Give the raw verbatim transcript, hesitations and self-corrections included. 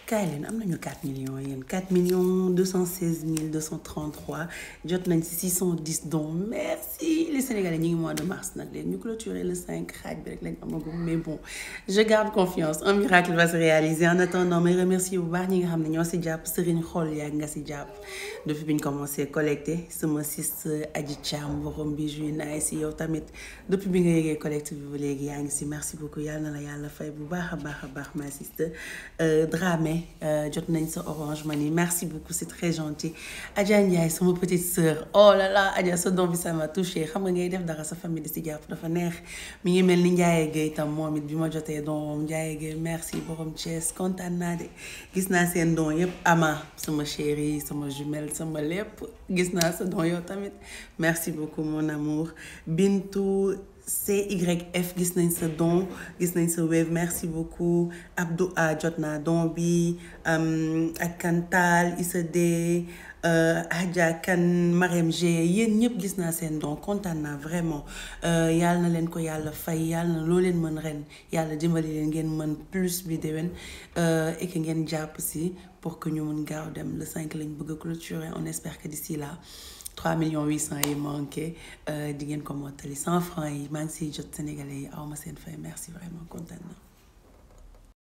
kaay leen am nañu quatre millions yéen quatre millions deux cent seize mille deux cent trente-trois jot nañ ci six cent dix dons merci les Sénégalais ñi ngi mois de mars nag leen ñu clôturer le cinq xaaj bi rek lañ amagum mais bon je garde confiance un miracle va se réaliser en attendant may remercier bu baax ñi nga xam ne ñoo si jàpp Serigne Xol yaa nga si jàpp depuis bi ñu commencé collecté sama sis Adji Thiam borom bi juy naay si yow tamit depuis bi nga yëgee collecte bi ba léegi yaa ngi si merci beaucoup yàlla na la yàlla fay bu baax a baax a baax ma sister Dramé jot nañ sa Orange Money merci beaucoup c'est très gentil Adja Ndiaye sama petite sœur oh là là Adja sa don bi ça m'a touché xam nga ngay def dara sa famille di si jàpp dafa neex mi ngi mel ni Ndiaye Gueye tam moom it bi ma jotee don Ndiaye Gueye merci borom Thiès kontaan naa de gis naa seen don yëpp Ama sama chérie sama jumelle sama lépp gis naa sa don yow tamit merci beaucoup mon amour Bintou C Y F gis nañ sa don gis nañ sa wave merci beaucoup Abdou A jot naa don bi ak Kantal Issa D Adja Kan Marème G yéen ñëpp gis naa seen don kontaan naa vraiment yàlla na leen ko yàlla fay yàlla na loo leen mën ren yàlla dimbali leen ngeen mën plus bi déwén et que ngeen jàpp si pour que ñu mën gaaw dem le cinq lañ bëgg a clôturer on espère que d'ici là trois millions huit cent yi manqué di ngeen ko mottali cent francs yi maa ngi siy jot sénégalais yi aw ma seen fay merci vraiment kontaan na